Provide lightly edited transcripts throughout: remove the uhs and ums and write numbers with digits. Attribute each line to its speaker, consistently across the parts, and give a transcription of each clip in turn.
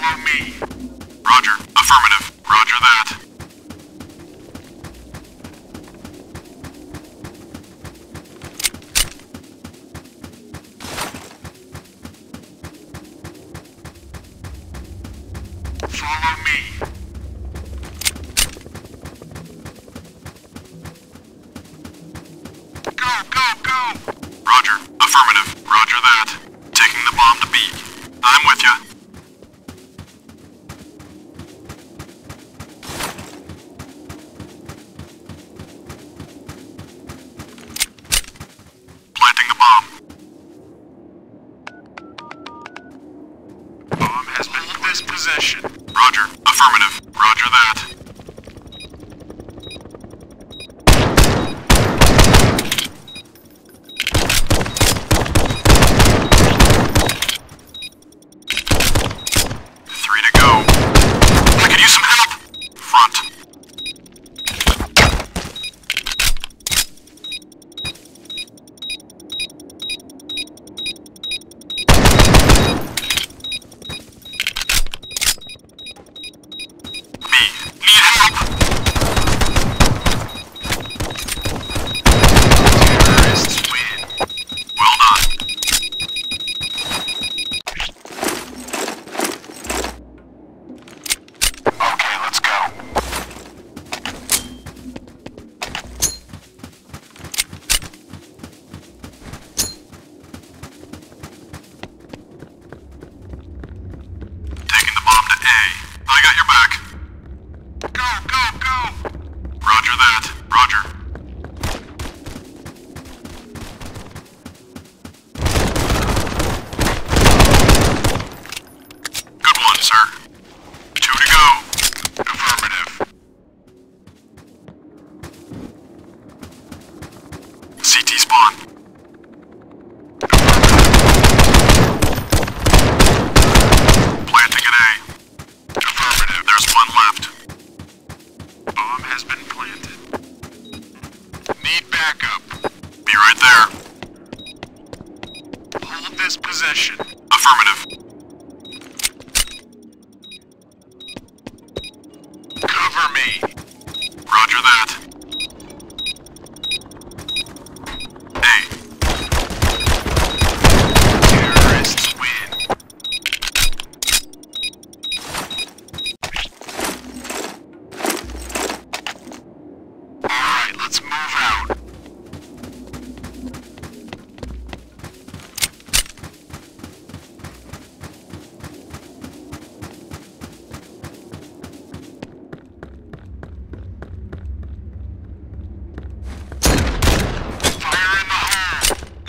Speaker 1: Follow me. Roger. Affirmative. Roger that. Follow me. Go, go, go! Roger. Affirmative. Roger that. Taking the bomb to B. I'm with ya. Planting the bomb. Bomb has been in this possession. Roger. Affirmative. Roger that. 3 to go. I could use some help. Front. B. Need help. Terrorists win. Well done. Okay, let's go. Taking the bomb to A. I got your back. Go, go, go! Roger that. Roger. Good one, sir. 2 to go. Affirmative. CT spawn. Planting an A. Affirmative. There's one left. Bomb has been planted. Need backup. Be right there. Hold this possession. Affirmative. Cover me. Roger that. A. Terrorists win. Alright, let's move out. Fire in the hole.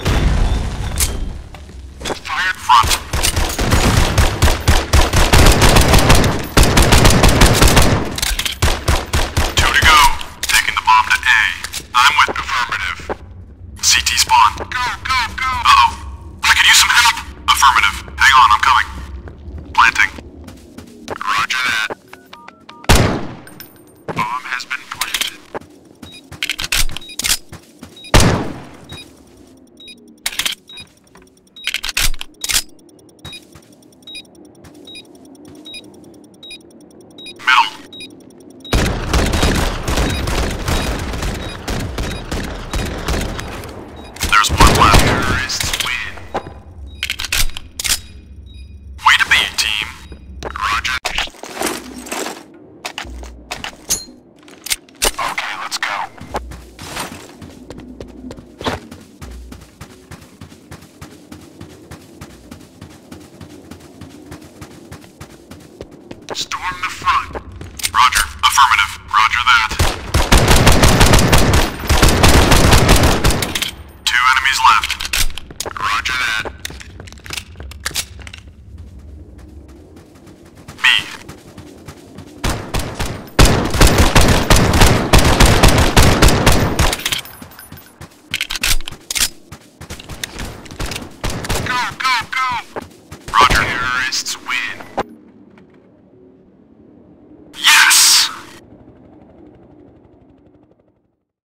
Speaker 1: Fire front. 2 to go. Taking the bomb to A. I'm with affirmative. CT spawn. Go, go, go! Uh-oh. I could use some help. Affirmative. Hang on, I'm coming. Planting. Roger that. Bomb has been planted. Middle. There's one left. Terrorists win. Way to be, team. Roger. Okay, let's go. Storm the